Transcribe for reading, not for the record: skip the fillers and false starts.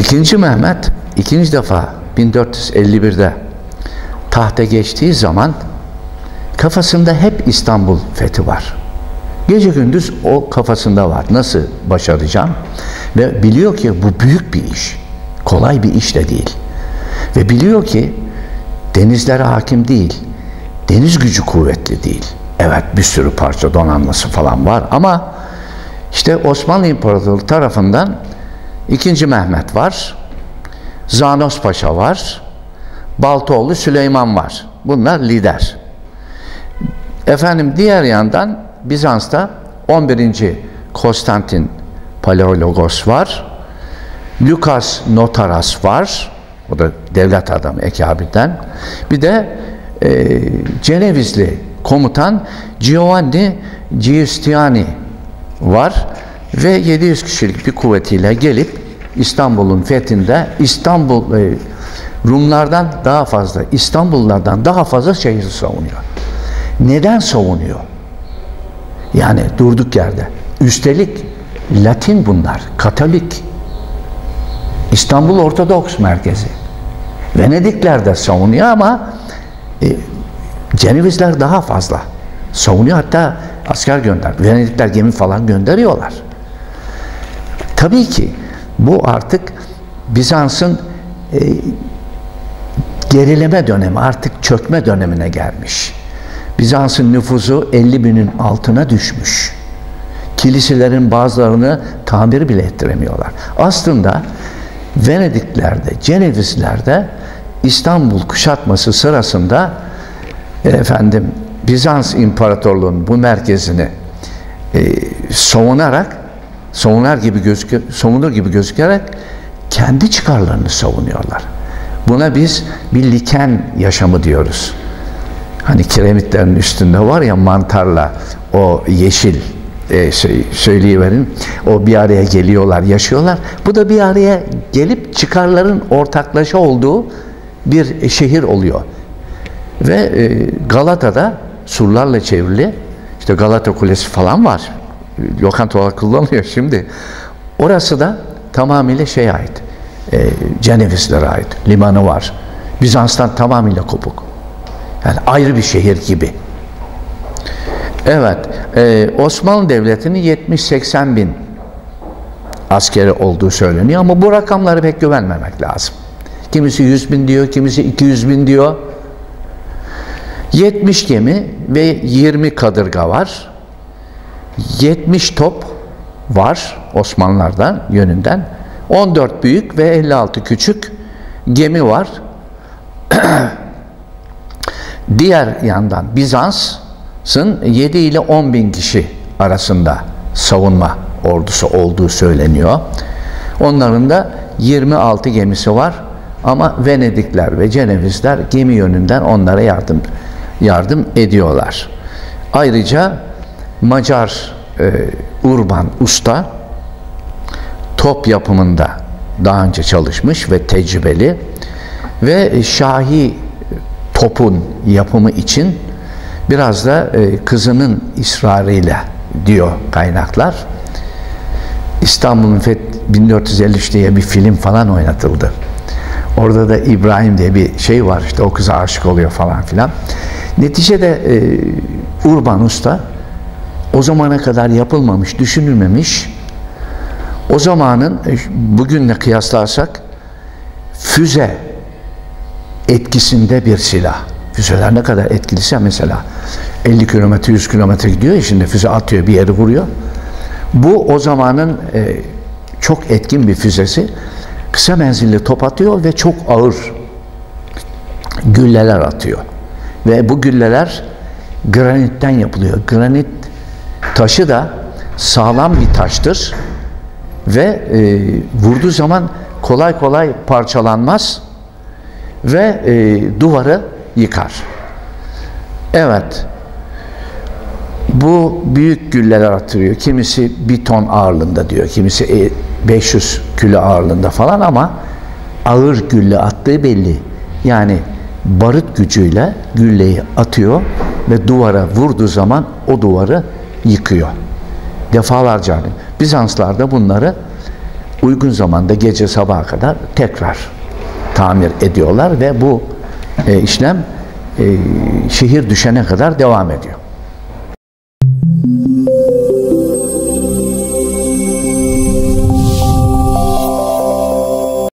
II. Mehmet ikinci defa 1451'de tahta geçtiği zaman kafasında hep İstanbul fethi var. Gece gündüz o kafasında var. Nasıl başaracağım? Ve biliyor ki bu büyük bir iş. Kolay bir iş de değil. Ve biliyor ki denizlere hakim değil. Deniz gücü kuvvetli değil. Evet, bir sürü parça donanması falan var ama işte Osmanlı İmparatorluğu tarafından II. Mehmet var. Zanos Paşa var. Baltoğlu Süleyman var. Bunlar lider. Efendim diğer yandan Bizans'ta 11. Konstantin Paleologos var. Lukas Notaras var. O da devlet adamı Ekabir'den. Bir de Cenevizli komutan Giovanni Giustiniani var ve 700 kişilik bir kuvvetiyle gelip İstanbul'un fethinde Rumlardan daha fazla, İstanbullulardan daha fazla şehri savunuyor. Neden savunuyor? Yani durduk yerde. Üstelik Latin bunlar, Katolik. İstanbul Ortodoks merkezi. Venedikler de savunuyor ama Cenevizler daha fazla savunuyor. Hatta asker gönder. Venedikler gemi falan gönderiyorlar. Tabii ki bu artık Bizans'ın gerileme dönemi, artık çökme dönemine gelmiş. Bizans'ın nüfusu 50.000'in altına düşmüş. Kiliselerin bazılarını tamir bile ettiremiyorlar. Aslında Venediklerde, Cenevizlerde İstanbul kuşatması sırasında Bizans İmparatorluğu'nun bu merkezini savunur gibi gözükerek kendi çıkarlarını savunuyorlar. Buna biz bir liken yaşamı diyoruz. Hani kiremitlerin üstünde var ya mantarla o yeşil söyleyiverin. O bir araya geliyorlar, yaşıyorlar. Bu da bir araya gelip çıkarların ortaklaşa olduğu bir şehir oluyor. Ve Galata'da surlarla çevrili, işte Galata Kulesi falan var. Lokanta olarak kullanılıyor şimdi. Orası da tamamıyla şeye ait. Cenevizlere ait. Limanı var. Bizans'tan tamamıyla kopuk. Yani ayrı bir şehir gibi. Evet. Osmanlı Devleti'nin 70-80 bin askeri olduğu söyleniyor ama bu rakamlara pek güvenmemek lazım. Kimisi 100 bin diyor, kimisi 200 bin diyor. 70 gemi ve 20 kadırga var. 70 top var Osmanlılardan yönünden. 14 büyük ve 56 küçük gemi var. Diğer yandan Bizans'ın 7 ile 10 bin kişi arasında savunma ordusu olduğu söyleniyor. Onların da 26 gemisi var ama Venedikler ve Cenevizler gemi yönünden onlara yardım ediyorlar. Ayrıca Macar Urban Usta top yapımında daha önce çalışmış ve tecrübeli ve şahi topun yapımı için biraz da kızının ısrarıyla diyor kaynaklar. İstanbul'un fethi 1453 diye bir film falan oynatıldı. Orada da İbrahim diye bir şey var, işte o kıza aşık oluyor falan filan. Neticede Urban Usta o zamana kadar yapılmamış, düşünülmemiş, o zamanın bugünle kıyaslarsak füze etkisinde bir silah. Füzeler ne kadar etkiliyse mesela 50 kilometre, 100 kilometre gidiyor ya, şimdi füze atıyor, bir yeri vuruyor. Bu o zamanın çok etkin bir füzesi. Kısa menzilli top atıyor ve çok ağır gülleler atıyor. Ve bu gülleler granitten yapılıyor. Granit taşı da sağlam bir taştır ve vurduğu zaman kolay kolay parçalanmaz ve duvarı yıkar. Evet. Bu büyük güller atıyor. Kimisi 1 ton ağırlığında diyor. Kimisi 500 kilo ağırlığında falan ama ağır gülle attığı belli. Yani barut gücüyle gülleyi atıyor ve duvara vurduğu zaman o duvarı yıkıyor. Defalarca. Bizanslar da bunları uygun zamanda gece sabaha kadar tekrar tamir ediyorlar ve bu işlem şehir düşene kadar devam ediyor.